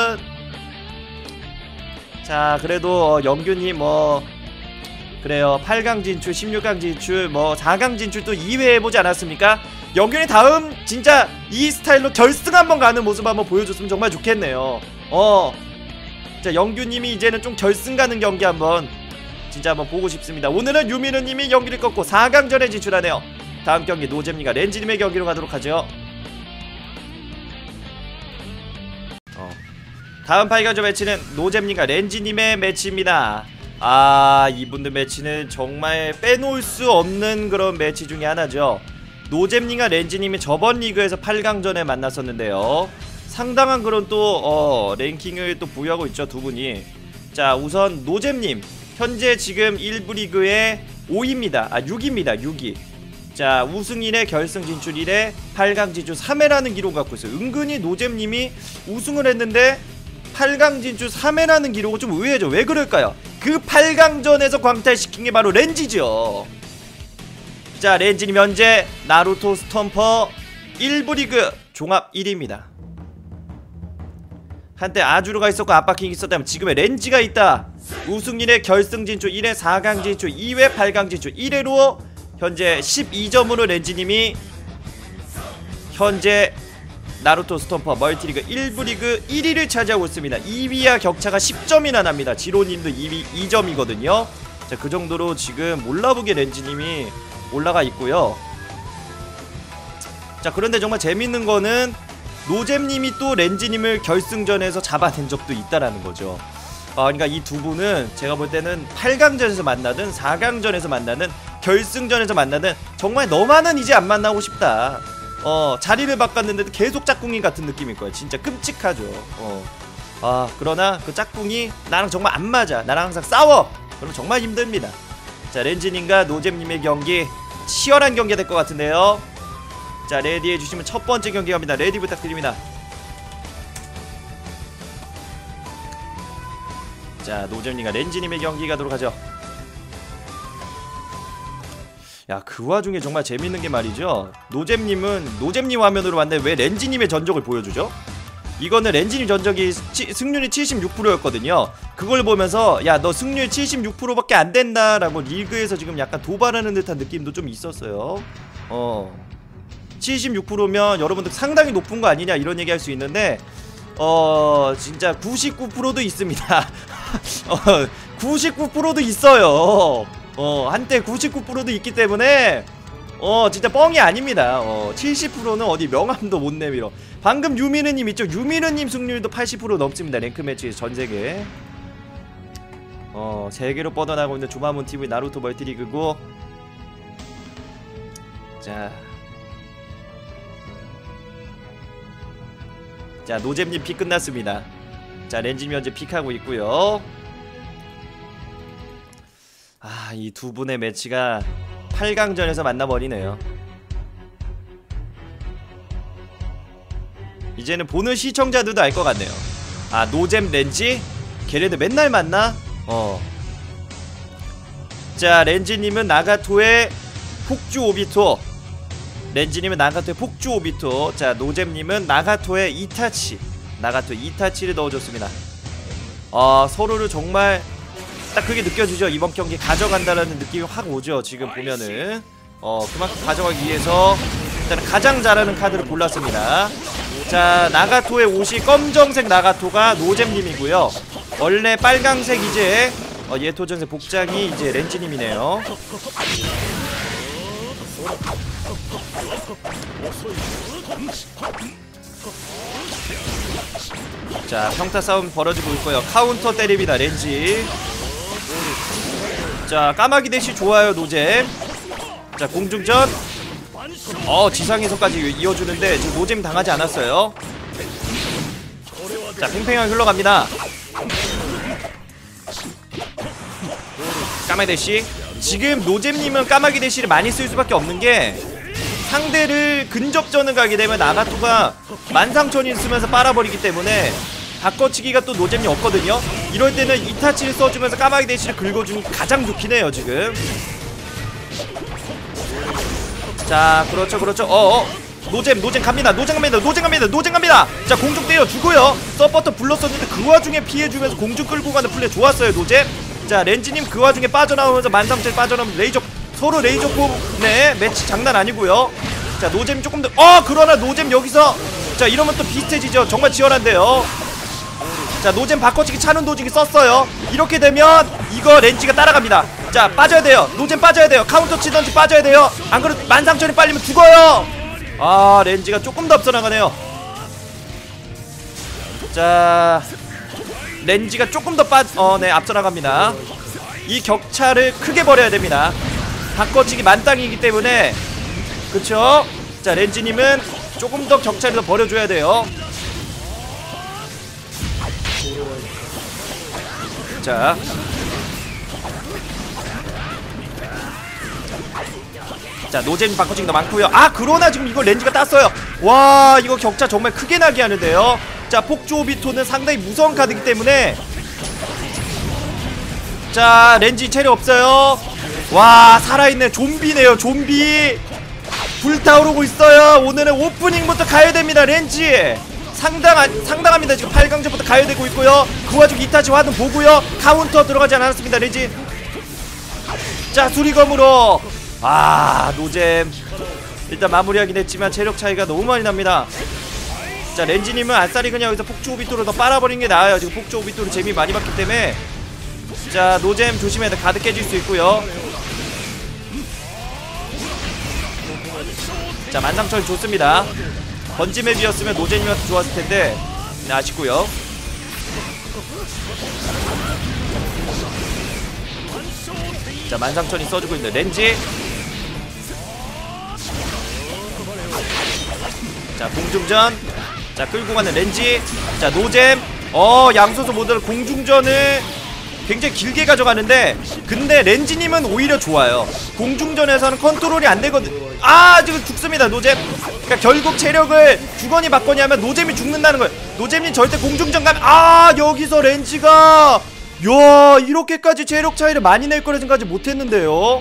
자 그래도 어, 영균님 뭐 그래요 팔 강 진출 십육 강 진출 뭐 사 강 진출 또 이 회 해보지 않았습니까? 영균이 다음 진짜 이 스타일로 결승 한번 가는 모습 한번 보여줬으면 정말 좋겠네요. 어, 자 영균님이 이제는 좀 결승 가는 경기 한번 진짜 한번 보고 싶습니다. 오늘은 유민우님이 영균을 꺾고 사 강전에 진출하네요. 다음 경기 노잼님과 렌지님의 경기로 가도록 하죠. 어, 다음 팔 강전 매치는 노잼님과 렌지님의 매치입니다. 아 이분들 매치는 정말 빼놓을 수 없는 그런 매치 중에 하나죠. 노잼님과 렌지님이 저번 리그에서 팔 강전에 만났었는데요. 상당한 그런 또 어, 랭킹을 또 보유하고 있죠 두분이. 자 우선 노잼님 현재 지금 일 부 리그의 오 위입니다 아 육 위입니다 육 위. 자 우승 일 회 결승 진출 일 회 팔 강 진출 삼 회라는 기록을 갖고 있어요. 은근히 노잼님이 우승을 했는데 팔 강 진출 삼 회라는 기록은 좀 의외죠. 왜 그럴까요? 그 팔 강전에서 광탈시킨 게 바로 렌지죠. 자 렌지님 현재 나루토 스톰퍼 일 부 리그 종합 일 위입니다 한때 아주르가 있었고 압박킹이 있었다면 지금의 렌지가 있다. 우승 일 회 결승 진출 일 회 사 강 진출 이 회 팔 강 진출 일 회로 현재 십이 점으로 렌지님이 현재 나루토 스톰퍼 멀티리그 일 부 리그 일 위를 차지하고 있습니다. 이 위와 격차가 십 점이나 납니다. 지로님도 이 위 이 점이거든요 자 그 정도로 지금 몰라보게 렌지님이 올라가 있고요. 자 그런데 정말 재밌는 거는 노잼님이 또 렌지님을 결승전에서 잡아낸 적도 있다라는 거죠. 어, 그러니까 이 두 분은 제가 볼 때는 팔 강전에서 만나든 사 강전에서 만나든 결승전에서 만나든 정말 너만은 이제 안 만나고 싶다. 어 자리를 바꿨는데도 계속 짝꿍이 같은 느낌일 거예요. 진짜 끔찍하죠. 어. 아 그러나 그 짝꿍이 나랑 정말 안 맞아, 나랑 항상 싸워, 그럼 정말 힘듭니다. 자 렌지님과 노잼님의 경기 치열한 경기가 될 것 같은데요. 자 레디 해주시면 첫 번째 경기 갑니다. 레디 부탁드립니다. 자 노잼님과 렌지님의 경기 가도록 하죠. 야 그 와중에 정말 재밌는 게 말이죠, 노잼님은 노잼님 화면으로 왔는데 왜 렌지님의 전적을 보여주죠? 이거는 렌지님 전적이 치, 승률이 칠십육 퍼센트였거든요 그걸 보면서 야 너 승률 칠십육 퍼센트밖에 안 된다 라고 리그에서 지금 약간 도발하는 듯한 느낌도 좀 있었어요. 어 칠십육 퍼센트면 여러분들 상당히 높은 거 아니냐 이런 얘기 할 수 있는데 어 진짜 구십구 퍼센트도 있습니다. 어, 구십구 퍼센트도 있어요. 어 한때 구십구 퍼센트도 있기 때문에 어 진짜 뻥이 아닙니다. 어 칠십 퍼센트는 어디 명함도 못 내밀어. 방금 유미르님 있죠? 유미르님 승률도 팔십 퍼센트 넘습니다. 랭크매치에서 전세계 어 세계로 뻗어나가고 있는 조마몬 티비 나루토 멀티리그고. 자 자 노잼님 픽 끝났습니다. 자 렌지님 현재 픽하고 있고요. 아 이 두 분의 매치가 팔 강전에서 만나버리네요. 이제는 보는 시청자들도 알 것 같네요. 아 노잼 렌지? 걔네들 맨날 만나? 어. 자 렌지님은 나가토의 폭주 오비토, 렌지님은 나가토의 폭주 오비토. 자 노잼님은 나가토의 이타치, 나가토의 이타치를 넣어줬습니다. 아 서로를 정말 딱 그게 느껴지죠. 이번 경기 가져간다라는 느낌이 확 오죠. 지금 보면은 어 그만큼 가져가기 위해서 일단 가장 잘하는 카드를 골랐습니다. 자 나가토의 옷이 검정색 나가토가 노잼님이고요. 원래 빨강색 이제 어, 예토전세 복장이 이제 렌지님이네요. 자, 평타 싸움 벌어지고 있고요. 카운터 때립니다, 렌지. 자, 까마귀 대시 좋아요, 노잼. 자, 공중전. 어, 지상에서까지 이어주는데 지금 노잼 당하지 않았어요. 자, 팽팽하게 흘러갑니다. 까마귀 대시. 지금 노잼님은 까마귀 대시를 많이 쓸 수밖에 없는 게 상대를 근접전을 가게 되면 나가토가 만상천이 쓰면서 빨아버리기 때문에 바꿔치기가 또 노잼이 없거든요. 이럴 때는 이타치를 써주면서 까마귀 대시를 긁어주는 게 가장 좋긴 해요, 지금. 자, 그렇죠, 그렇죠. 어어. 노잼, 노잼 갑니다. 노잼 갑니다. 노잼 갑니다. 노잼 갑니다. 자, 공중 떼어주고요. 서버터 불렀었는데 그 와중에 피해주면서 공중 끌고 가는 플레이 좋았어요, 노잼. 자, 렌즈님 그 와중에 빠져나오면서 만삼천 빠져나오면 레이저, 서로 레이저 포, 네, 매치 장난 아니고요. 자, 노잼 조금 더, 어, 그러나 노잼 여기서, 자, 이러면 또 비슷해지죠. 정말 치열한데요. 자, 노잼 바꿔치기 차는 도중에 썼어요. 이렇게 되면 이거 렌지가 따라갑니다. 자, 빠져야 돼요. 노잼 빠져야 돼요. 카운터 치던지 빠져야 돼요. 안 그러면 만상천이 빨리면 죽어요. 아, 렌지가 조금 더 앞서 나가네요. 자, 렌지가 조금 더 빠, 어, 네, 앞서 나갑니다. 이 격차를 크게 벌여야 됩니다. 바꿔치기 만땅이기 때문에. 그쵸? 자, 렌지님은 조금 더 격차를 더 벌여줘야 돼요. 자, 자, 노잼 바꿔치기도 많고요. 아, 그러나 지금 이거 렌즈가 땄어요. 와, 이거 격차 정말 크게 나게 하는데요. 자, 폭주 오비토는 상당히 무서운 카드이기 때문에. 자, 렌즈 체력 없어요. 와, 살아있네. 좀비네요, 좀비. 불타오르고 있어요. 오늘은 오프닝부터 가야 됩니다, 렌즈. 상당, 상당합니다. 지금 팔 강전부터 가야되고 있고요. 그 와중 이타치 화든 보고요. 카운터 들어가지 않았습니다, 렌지. 자, 수리검으로. 아, 노잼 일단 마무리하긴 했지만 체력 차이가 너무 많이 납니다. 자, 렌지님은 아싸리 그냥 여기서 폭주 오비토로 더 빨아버리는 게 나아요. 지금 폭주 오비토로 재미 많이 봤기 때문에. 자, 노잼 조심해야 돼. 가드 깨질 수 있고요. 자, 만상천 좋습니다. 번지맵이었으면 노잼님한테 좋았을 텐데. 네, 아쉽고요. 자, 만상천이 써주고 있는 렌지. 자, 공중전. 자, 끌고 가는 렌지. 자, 노잼. 어, 양소수 모델 공중전을 굉장히 길게 가져가는데, 근데 렌지님은 오히려 좋아요. 공중전에서는 컨트롤이 안 되거든. 아, 지금 죽습니다, 노잼. 그러니까 결국 체력을 주거니 받거니 하면 노잼이 죽는다는 거예요. 노잼님 절대 공중전 가면, 아, 여기서 렌지가, 야, 이렇게까지 체력 차이를 많이 낼 거라 생각하지 못했는데요.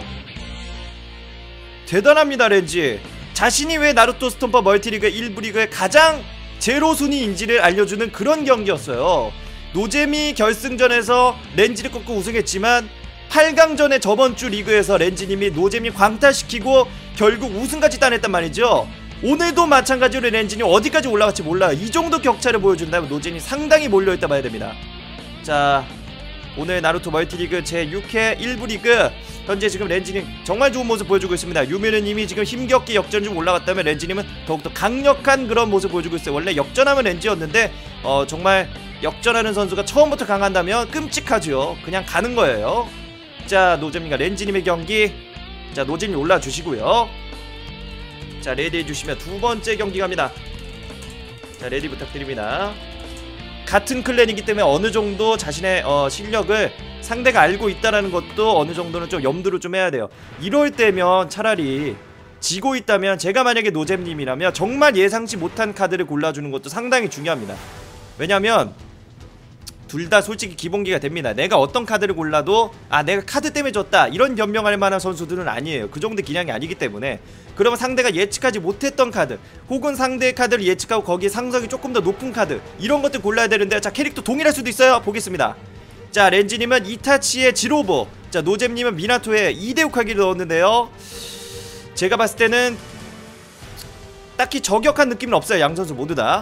대단합니다, 렌지. 자신이 왜 나루토 스톰퍼 멀티리그 일 부 리그의 가장 제로 순위인지를 알려주는 그런 경기였어요. 노잼이 결승전에서 렌지를 꺾고 우승했지만 팔 강전의 저번주 리그에서 렌지님이 노잼이 광탈시키고 결국 우승까지 따냈단 말이죠. 오늘도 마찬가지로 렌지님 어디까지 올라갈지 몰라요. 이 정도 격차를 보여준다면 노잼이 상당히 몰려있다 봐야 됩니다. 자, 오늘 나루토 멀티리그 제육 회 일 부 리그 현재 지금 렌지님 정말 좋은 모습 보여주고 있습니다. 유미르님이 지금 힘겹게 역전 좀 올라갔다면 렌지님은 더욱더 강력한 그런 모습 보여주고 있어요. 원래 역전하면 렌지였는데 어 정말 역전하는 선수가 처음부터 강한다면 끔찍하죠. 그냥 가는 거예요. 자, 노잼님과 렌지님의 경기. 자, 노잼님 올라주시고요. 자, 레디 해주시면 두 번째 경기 갑니다. 자, 레디 부탁드립니다. 같은 클랜이기 때문에 어느 정도 자신의 어, 실력을 상대가 알고 있다라는 것도 어느 정도는 좀 염두를 좀 해야 돼요. 이럴 때면 차라리 지고 있다면, 제가 만약에 노잼님이라면 정말 예상치 못한 카드를 골라주는 것도 상당히 중요합니다. 왜냐면 둘 다 솔직히 기본기가 됩니다. 내가 어떤 카드를 골라도 아, 내가 카드 때문에 졌다 이런 변명할 만한 선수들은 아니에요. 그 정도 기량이 아니기 때문에. 그러면 상대가 예측하지 못했던 카드, 혹은 상대의 카드를 예측하고 거기에 상성이 조금 더 높은 카드, 이런 것들 골라야 되는데, 자, 캐릭터 동일할 수도 있어요. 보겠습니다. 자, 렌지님은 이타치의 지로보, 자, 노잼님은 미나토의 이대욱하기를 넣었는데요. 제가 봤을 때는 딱히 저격한 느낌은 없어요, 양 선수 모두 다.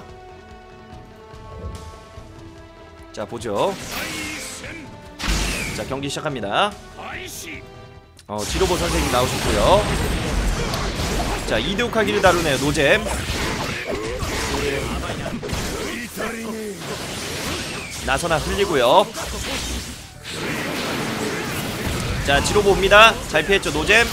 자, 보죠. 자, 경기 시작합니다. 어, 지로보 선생님 나오셨고요. 자, 이대욱하기를 다루네요, 노잼. 나선아 흘리고요. 자 지로보 옵니다. 잘 피했죠 노잼.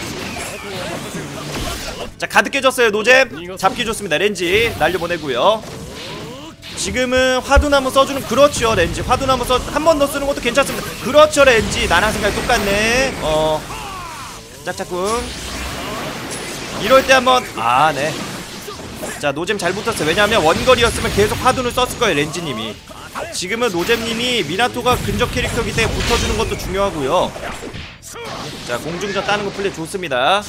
자 가득 깨졌어요 노잼. 잡기 좋습니다. 렌지 날려보내고요. 지금은 화두나무 써주는, 그렇죠 렌지. 화두나무 써 한 번 더 쓰는 것도 괜찮습니다. 그렇죠 렌지. 나랑 생각 똑같네. 어 짝짝꿍. 이럴 때 한번 아 네. 자 노잼 잘 붙었어요. 왜냐하면 원거리였으면 계속 화두를 썼을 거예요 렌지님이. 지금은 노잼님이 미나토가 근접 캐릭터이기 때문에 붙어주는 것도 중요하고요. 자 공중전 따는 거 플레이 좋습니다.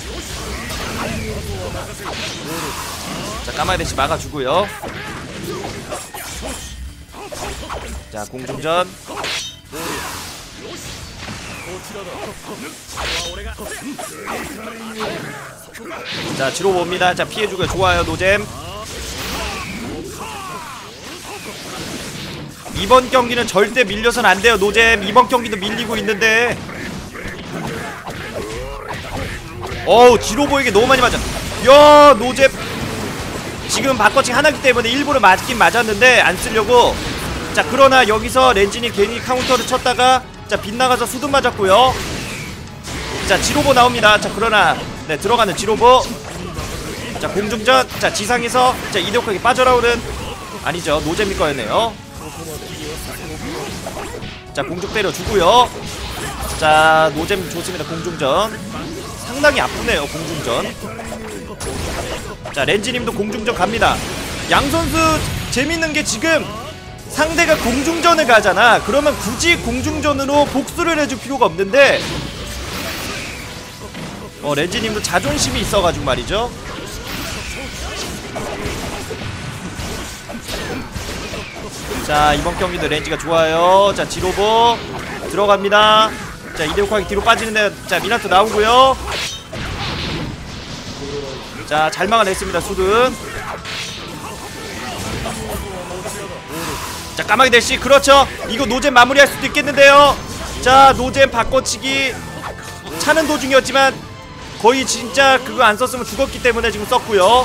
자 까마귀 대시 막아주고요. 자 공중전. 자 지로 봅니다. 자 피해주고요. 좋아요 노잼. 이번 경기는 절대 밀려선 안 돼요 노잼. 이번 경기도 밀리고 있는데 어우 지로보에게 너무 많이 맞아. 야 노잼 지금 바꿔치기 하나기 때문에 일부러 맞긴 맞았는데 안 쓰려고. 자 그러나 여기서 렌진이 괜히 카운터를 쳤다가 자 빗나가서 수둔 맞았고요. 자 지로보 나옵니다. 자 그러나 네 들어가는 지로보. 자 공중전. 자 지상에서 자 이대옥하게 빠져나오는, 아니죠 노잼이 거였네요. 자 공중 때려주고요. 자 노잼 좋습니다. 공중전 상당히 아프네요 공중전. 자 렌지님도 공중전 갑니다. 양선수 재밌는게 지금 상대가 공중전을 가잖아. 그러면 굳이 공중전으로 복수를 해줄 필요가 없는데 어 렌지님도 자존심이 있어가지고 말이죠. 자 이번 경기도 렌지가 좋아요. 자 지로보 들어갑니다. 자 이대옥하기 뒤로 빠지는데 자 미나토 나오고요. 자 잘 막아냈습니다 수둔. 자 까마귀 대시. 그렇죠 이거 노잼 마무리할 수도 있겠는데요. 자 노잼 바꿔치기 차는 도중이었지만 거의 진짜 그거 안 썼으면 죽었기 때문에 지금 썼고요.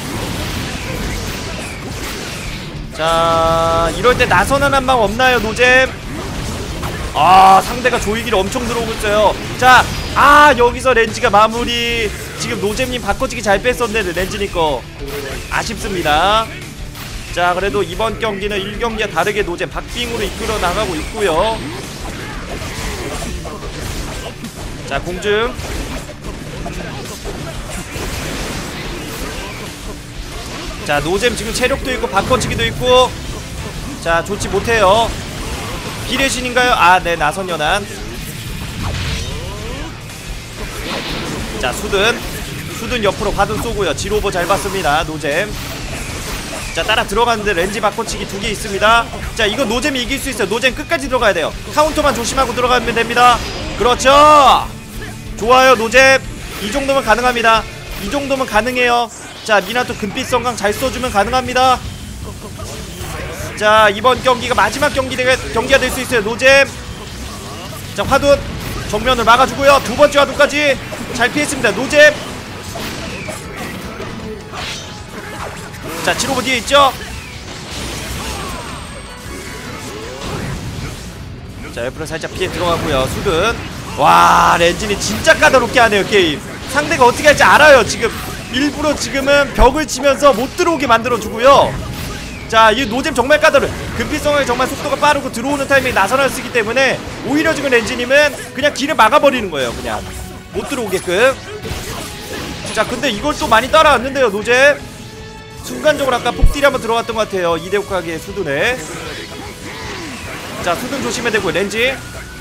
자 이럴 때 나선한 한 방 없나요 노잼? 아 상대가 조이기를 엄청 들어오고 있어요. 자 아 여기서 렌지가 마무리. 지금 노잼님 바꿔치기 잘 뺐었는데 렌지니꺼 아쉽습니다. 자 그래도 이번 경기는 일 경기와 다르게 노잼 박빙으로 이끌어 나가고 있고요. 자 공중. 자 노잼 지금 체력도 있고 바꿔치기도 있고 자 좋지 못해요. 비례신인가요? 아 네 나선연한. 자 수든. 수든 옆으로 화든 쏘고요. 지로버 잘 봤습니다 노잼. 자 따라 들어가는데 렌지 바꿔치기 두 개 있습니다. 자 이거 노잼이 이길 수 있어요. 노잼 끝까지 들어가야 돼요. 카운터만 조심하고 들어가면 됩니다. 그렇죠 좋아요 노잼. 이 정도면 가능합니다. 이 정도면 가능해요. 자 미나토 금빛 성강 잘 써주면 가능합니다. 자 이번 경기가 마지막 경기 되, 경기가 될 수 있어요 노잼. 자 화둔 정면을 막아주고요. 두 번째 화둔까지 잘 피했습니다 노잼. 자 지로보 뒤에 있죠. 자 옆으로 살짝 피해 들어가고요 수든. 와 렌진이 진짜 까다롭게 하네요 게임. 상대가 어떻게 할지 알아요. 지금 일부러 지금은 벽을 치면서 못 들어오게 만들어주고요. 자 이 노잼 정말 까다로워. 금빛성이 정말 속도가 빠르고 들어오는 타이밍에 나선을 쓰기 때문에 오히려 지금 렌지님은 그냥 길을 막아버리는 거예요. 그냥 못 들어오게끔. 자 근데 이걸 또 많이 따라왔는데요 노잼. 순간적으로 아까 폭딜이 한번 들어갔던 것 같아요 이대옥하기의 수둔에. 자 수둔 조심해야 되고 렌지.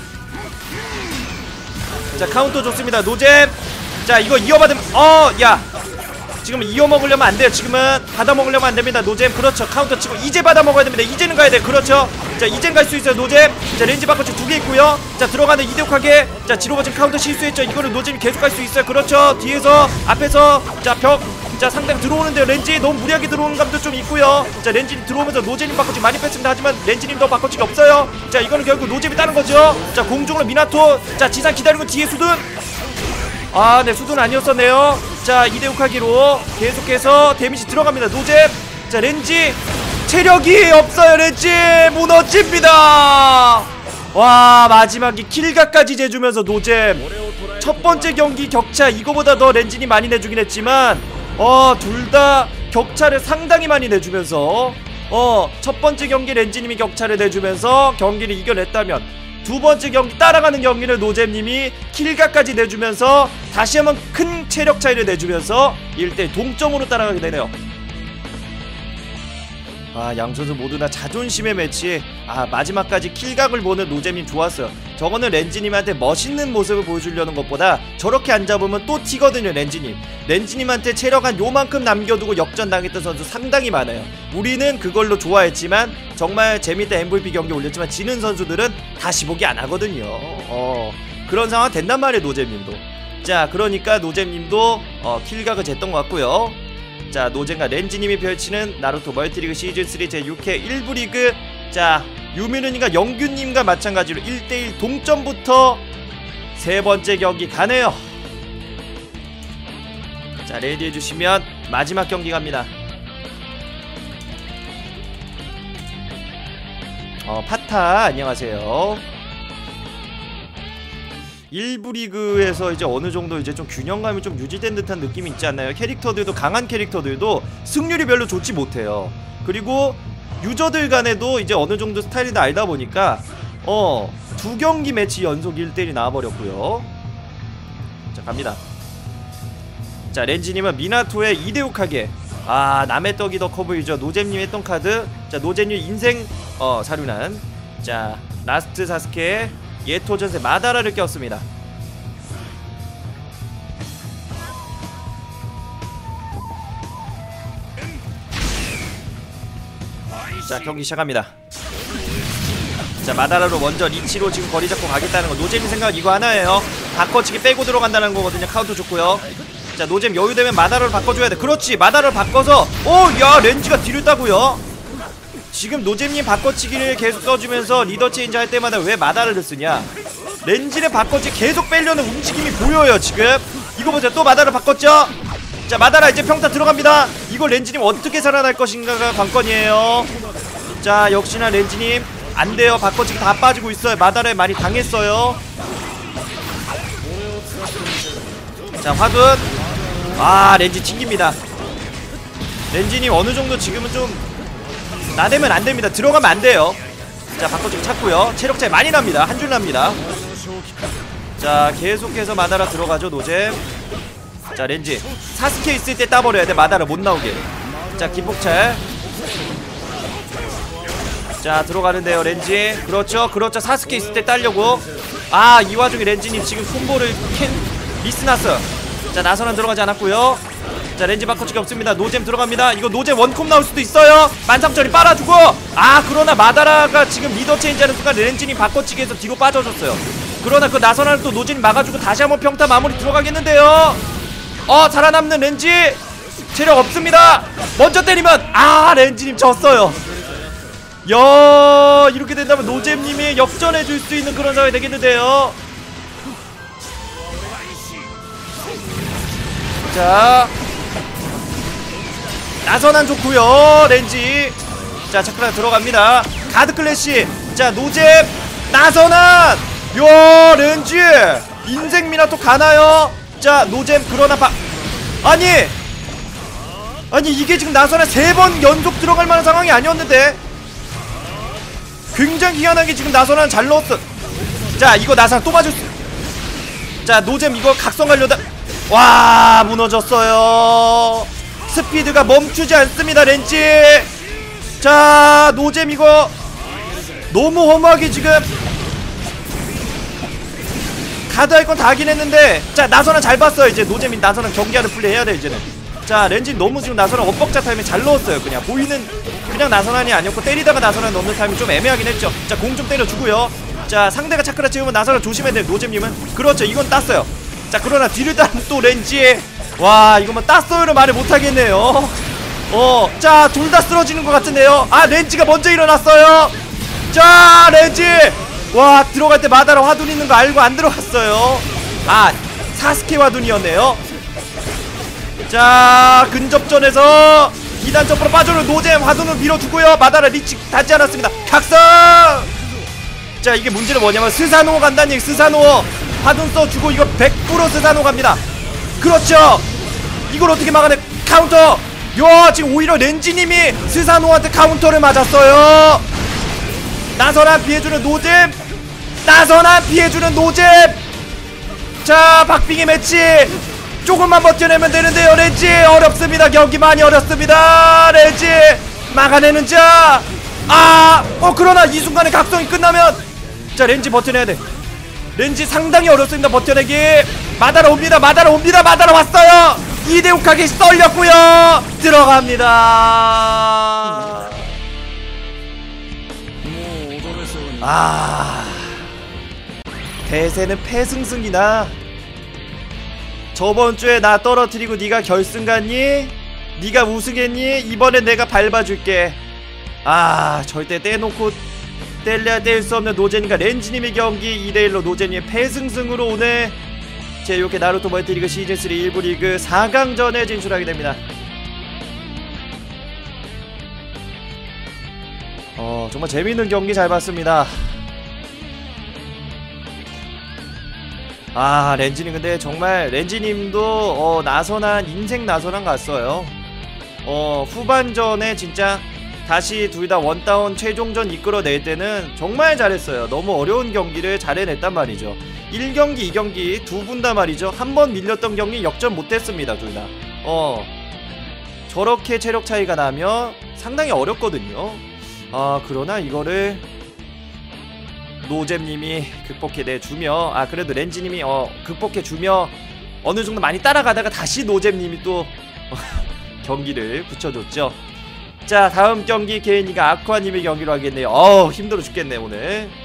자 카운터 좋습니다 노잼. 자 이거 이어받으면 어야 지금 이어먹으려면 안 돼요. 지금은 받아먹으려면 안 됩니다 노잼. 그렇죠 카운터 치고 이제 받아먹어야 됩니다. 이제는 가야 돼. 그렇죠 자 이젠 갈 수 있어요 노잼. 자 렌지 바꿔치 두 개 있고요. 자 들어가는 이대옥하게. 자 지로버 지금 카운터 실수했죠. 이거를 노잼이 계속 갈 수 있어요. 그렇죠 뒤에서 앞에서 자 벽. 자 상당 들어오는데요 렌지. 너무 무리하게 들어오는 감도 좀 있고요. 자 렌지 들어오면서 노잼님 바꿔치 많이 뺐습니다. 하지만 렌지님도 바꿔치기 없어요. 자 이거는 결국 노잼이 따는 거죠. 자 공중으로 미나토. 자 지상 기다리고 뒤에 수둔. 아 네 수둔 아니었었네요. 자 이대욱하기로 계속해서 데미지 들어갑니다 노잼. 자 렌지 체력이 없어요. 렌지 무너집니다. 와, 마지막에 킬각까지 재주면서 노잼 첫번째 경기 격차 이거보다 더 렌진이 많이 내주긴 했지만 어 둘 다 격차를 상당히 많이 내주면서 어 첫번째 경기 렌지님이 격차를 내주면서 경기를 이겨냈다면 두번째 경기 따라가는 경기를 노잼님이 킬각까지 내주면서 다시 한번 큰 체력 차이를 내주면서 일 대 동점으로 따라가게 되네요. 아, 양선수 모두 다 자존심의 매치. 아, 마지막까지 킬각을 보는 노잼님 좋았어요. 저거는 렌지님한테 멋있는 모습을 보여주려는 것보다 저렇게 안 잡으면 또 튀거든요. 렌지님 렌지님한테 체력 한 요만큼 남겨두고 역전당했던 선수 상당히 많아요. 우리는 그걸로 좋아했지만 정말 재밌다 엠브이피 경기 올렸지만 지는 선수들은 다시 보기 안 하거든요. 어, 그런 상황 된단 말이에요. 노잼님도. 자, 그러니까 노잼님도 어, 킬각을 쟀던 것 같고요. 자, 노잼과 렌지님이 펼치는 나루토 멀티리그 시즌삼 제육 회 일 부 리그. 자, 유민우님과 영균님과 마찬가지로 일 대 일 동점부터 세번째 경기 가네요. 자, 레디 해주시면 마지막 경기 갑니다. 어, 파타 안녕하세요. 일 부 리그에서 이제 어느 정도 이제 좀 균형감이 좀 유지된 듯한 느낌이 있지 않나요? 캐릭터들도 강한 캐릭터들도 승률이 별로 좋지 못해요. 그리고 유저들 간에도 이제 어느 정도 스타일이 다 알다 보니까 어, 두 경기 매치 연속 일 대 일이 나와버렸고요. 자, 갑니다. 자, 렌지님은 미나토의 이 대 오 카게. 아, 남의 떡이 더 커 보이죠. 노잼님 했던 카드. 자, 노잼님 인생 어, 사륜한. 자, 라스트 사스케 예토전세 마다라를 꼈습니다. 자, 경기 시작합니다. 자, 마다라로 먼저 리치로 지금 거리 잡고 가겠다는 거. 노잼이 생각 이거 하나예요. 바꿔치기 빼고 들어간다는 거거든요. 카운터 좋고요. 자, 노잼 여유되면 마다라로 바꿔줘야 돼. 그렇지, 마다라를 바꿔서. 오, 야, 렌지가 뒤를 따고요. 지금 노잼님 바꿔치기를 계속 써주면서 리더 체인지 할 때마다 왜 마다를 쓰냐. 렌지를 바꿔치기 계속 빼려는 움직임이 보여요. 지금 이거 보세요. 또 마다를 바꿨죠. 자, 마다라 이제 평타 들어갑니다. 이거 렌지님 어떻게 살아날 것인가가 관건이에요. 자, 역시나 렌지님 안돼요. 바꿔치기 다 빠지고 있어요. 마다라에 많이 당했어요. 자, 화둔. 아, 렌지 튕깁니다. 렌지님 어느정도 지금은 좀 나대면 안됩니다. 들어가면 안돼요. 자, 바꿔치기 찾고요. 체력 차이 많이 납니다. 한 줄 납니다. 자, 계속해서 마다라 들어가죠. 노잼. 자, 렌지 사스케 있을 때 따버려야 돼. 마다라 못 나오게. 자, 기폭찰. 자, 들어가는데요. 렌지. 그렇죠, 그렇죠. 사스케 있을 때 따려고. 아, 이 와중에 렌지님 지금 콤보를 캔 미스났어. 자, 나선은 들어가지 않았고요. 자, 렌지 바꿔치기 없습니다. 노잼 들어갑니다. 이거 노잼 원콤 나올 수도 있어요. 만삼천이 빨아주고. 아, 그러나 마다라가 지금 리더 체인지하는 순간 렌지님 바꿔치기에서 뒤로 빠져줬어요. 그러나 그 나선을 또 노잼이 막아주고 다시 한번 평타 마무리 들어가겠는데요. 어, 살아남는 렌지. 체력 없습니다. 먼저 때리면 아, 렌지님 졌어요. 야, 이렇게 된다면 노잼님이 역전해줄 수 있는 그런 상황이 되겠는데요. 자, 나선한 좋구요. 렌지. 자, 차크라 들어갑니다. 가드 클래시. 자, 노잼 나선한. 요, 렌지 인생 미나토 가나요? 자, 노잼. 그러나 바 아니 아니 이게 지금 나선한 세 번 연속 들어갈 만한 상황이 아니었는데 굉장히 희한하게 지금 나선한 잘 넣었어. 자, 이거 나선 또 맞을 수. 자, 노잼 이거 각성 가려다. 와, 무너졌어요. 스피드가 멈추지 않습니다. 렌지. 자, 노잼 이거 너무 허무하게 지금 카드 할 건 다 하긴 했는데. 자, 나선은 잘 봤어요. 이제 노잼이 나선은 경기하는 플레이 해야 돼 이제는. 자, 렌지 너무 지금 나선은 엇박자 타임에 잘 넣었어요. 그냥 보이는 그냥 나선한이 아니었고 때리다가 나선한 넣는 타임이 좀 애매하긴 했죠. 자, 공 좀 때려주고요. 자, 상대가 차크라 채우면 나선을 조심해야 돼요. 노잼님은. 그렇죠, 이건 땄어요. 자, 그러나 뒤를 따는 또 렌지에. 와, 이거 뭐 땄어요를 말을 못하겠네요. 어, 자, 둘 다 쓰러지는 것 같은데요. 아, 렌지가 먼저 일어났어요. 자, 렌지. 와, 들어갈 때 마다라 화둔 있는 거 알고 안 들어갔어요. 아, 사스케 화둔이었네요. 자, 근접전에서 이 단 점프로 빠져는 노잼 화두는 밀어주고요. 마다라 리치 닿지 않았습니다. 각성. 자 이게 문제는 뭐냐면 스사노 간다니. 스사노 화둔 써주고 이거 백 퍼센트 스사노 갑니다. 그렇죠. 이걸 어떻게 막아내. 카운터. 야 지금 오히려 렌지님이 스사노한테 카운터를 맞았어요. 나선한 피해주는 노잼. 나선한 피해주는 노잼. 자 박빙의 매치 조금만 버텨내면 되는데요. 렌지 어렵습니다. 경기 많이 어렵습니다. 렌지 막아내는 자. 아, 어 그러나 이 순간에 각성이 끝나면 자 렌지 버텨내야 돼. 렌지 상당히 어렵습니다. 버텨내기. 마다라 옵니다. 마다라 옵니다. 마다라 왔어요. 이대욱하게 썰렸고요. 들어갑니다. 아 대세는 패승승이나. 저번주에 나 떨어뜨리고 네가 결승 갔니? 네가 우승했니? 이번엔 내가 밟아줄게. 아 절대 떼놓고 뗄래야 뗄 수 없는 노제니까 렌지님의 경기 이 대 일로 노제님의 패승승으로 오늘 제이오케이 나루토 멀티리그 시즌삼 일 부 리그 사 강전에 진출하게 됩니다. 어 정말 재밌는 경기 잘 봤습니다. 아 렌지님 근데 정말 렌지님도 어 나선한 인생 나선한 갔어요. 어 후반전에 진짜 다시 둘 다 원다운 최종전 이끌어낼 때는 정말 잘했어요. 너무 어려운 경기를 잘 해냈단 말이죠. 일 경기 이 경기 두 분 다 말이죠. 한 번 밀렸던 경기 역전 못했습니다. 둘 다 어 저렇게 체력 차이가 나면 상당히 어렵거든요. 아 그러나 이거를 노잼님이 극복해내주며 아 그래도 렌지님이 어 극복해주며 어느정도 많이 따라가다가 다시 노잼님이 또 경기를 붙여줬죠. 자 다음 경기 개인이가 아쿠아님의 경기로 하겠네요. 어우 힘들어 죽겠네 오늘.